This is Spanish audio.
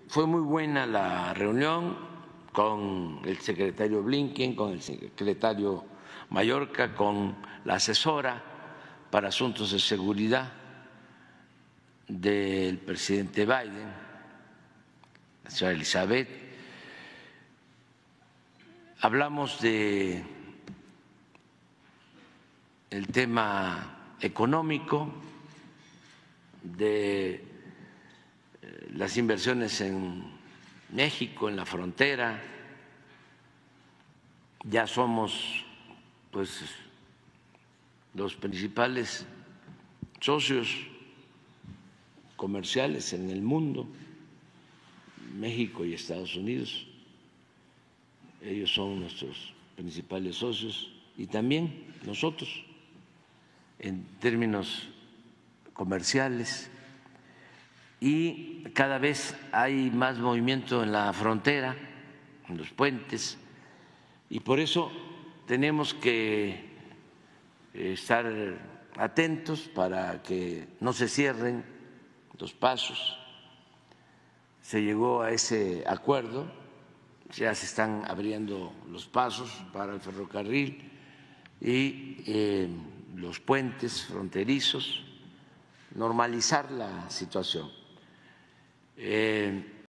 Fue muy buena la reunión con el secretario Blinken, con el secretario Mayorkas, con la asesora para asuntos de seguridad del presidente Biden, la señora Elizabeth. Hablamos de el tema económico, de las inversiones en México, en la frontera. Ya somos pues los principales socios comerciales en el mundo, México y Estados Unidos. Ellos son nuestros principales socios y también nosotros en términos comerciales, y cada vez hay más movimiento en la frontera, en los puentes, y por eso tenemos que estar atentos para que no se cierren los pasos. Se llegó a ese acuerdo, ya se están abriendo los pasos para el ferrocarril y los puentes fronterizos, normalizar la situación.